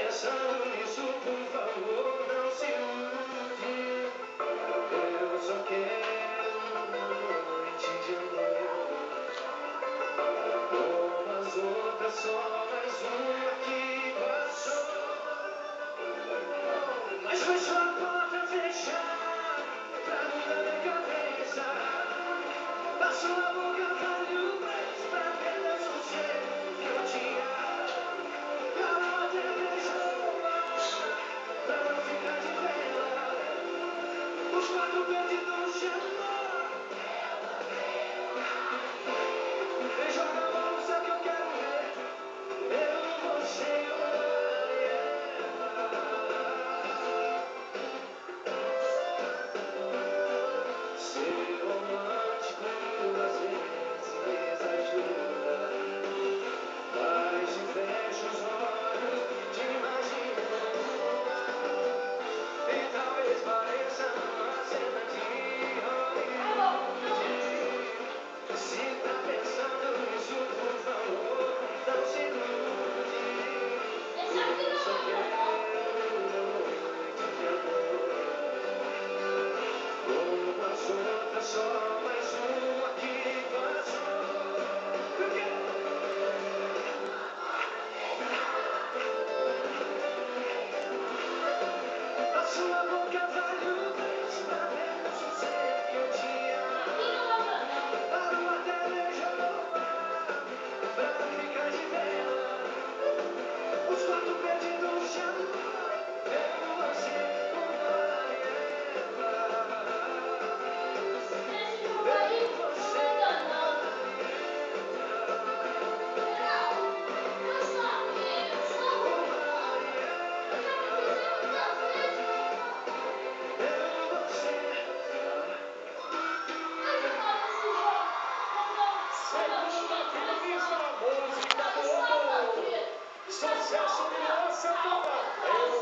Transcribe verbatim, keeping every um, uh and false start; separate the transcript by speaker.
Speaker 1: pensando nisso, por favor, não se ilude. Eu só quero uma noite de amor, como as outras, só mais uma que passou. Mas fecho a porta, fechar, pra mudar minha cabeça. Passo a boca, falho o beijo, pra perder o sossego que eu tinha. Eu até beijo no ar, pra não ficar de vela. Os quatro perdidos de amor. Vem jogar a mão, só que eu quero ver. Eu, você, o mar e ela. Ser romântico às vezes ajuda, mas se fecha os olhos te imaginar. E talvez pareça uma cena de Hollywood. Se tá pensando nisso, por favor, não se ilude. Eu só quero uma noite de amor, como as outras, só mais uma que passou. A sua boca vale o preço pra ver o sossego que eu tinha. A lua até beijou no ar, pra não ficar de vela. Os quatro perdidos de amor. Eu, você, o mar e ela. Eu, você, o mar e
Speaker 2: Segunda Firmeza, música do ano. Sucesso de Luan Santana. Eu